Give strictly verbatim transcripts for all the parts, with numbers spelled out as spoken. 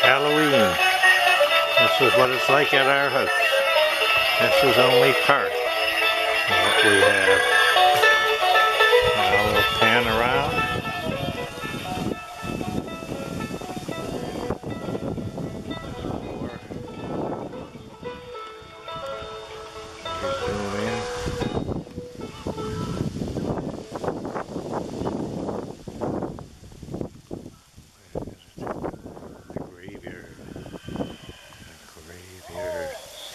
Halloween. This is what it's like at our house. This is only part of what we have. Now we'll pan around. Zoom in. The graveyard. The graveyard.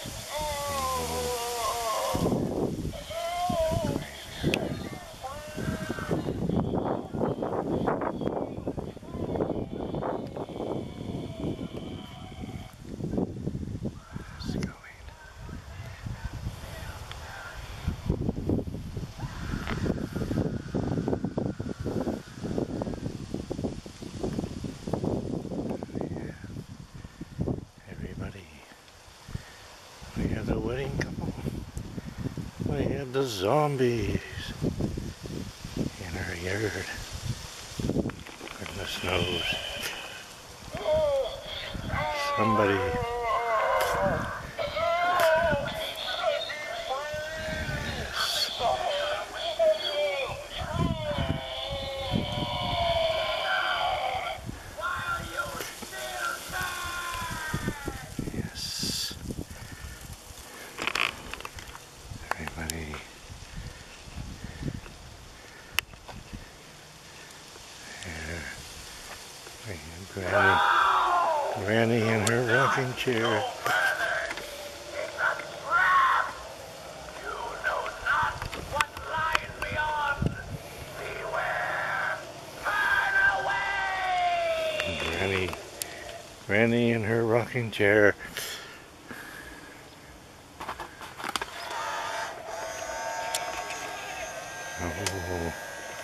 We have the wedding couple. We have the zombies in our yard. Goodness knows. Somebody. Yes. Everybody. There. We have Granny. Granny in her rocking chair. Granny. Granny in her rocking chair. Oh.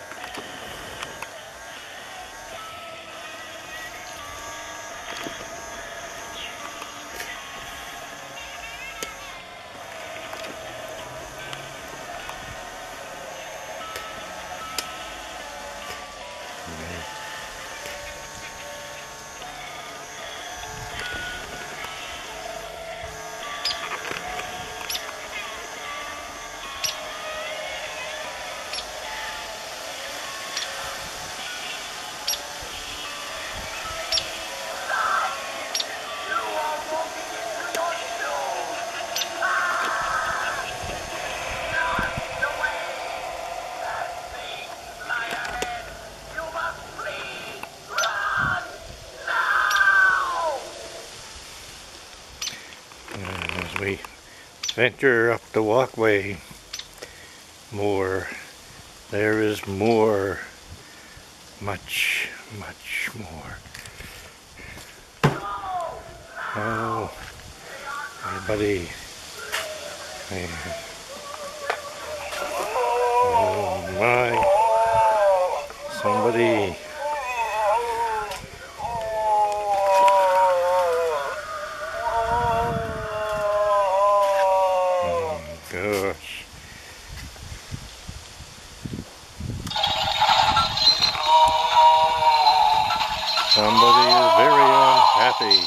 As we venture up the walkway, more, there is more, much, much more. Oh, everybody, oh my, somebody. Gosh. Somebody is very unhappy.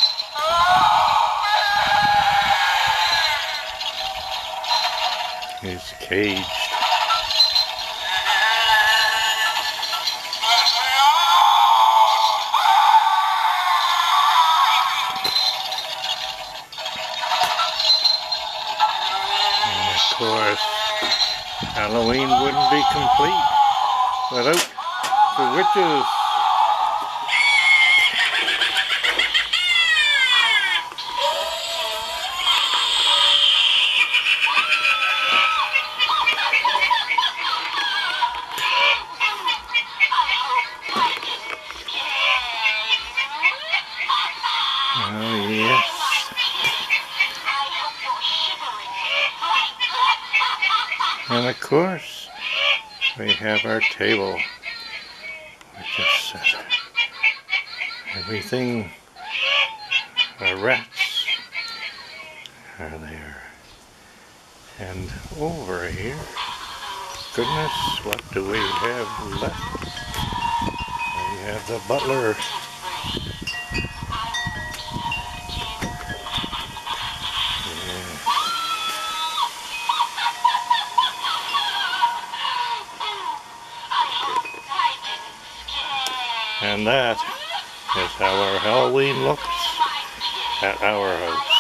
He's caged. Of course, Halloween wouldn't be complete without the witches. Oh yes. And of course, we have our table, which is uh, everything. Our rats are there. And over here, goodness, what do we have left? We have the butler. And that is how our Halloween looks at our house.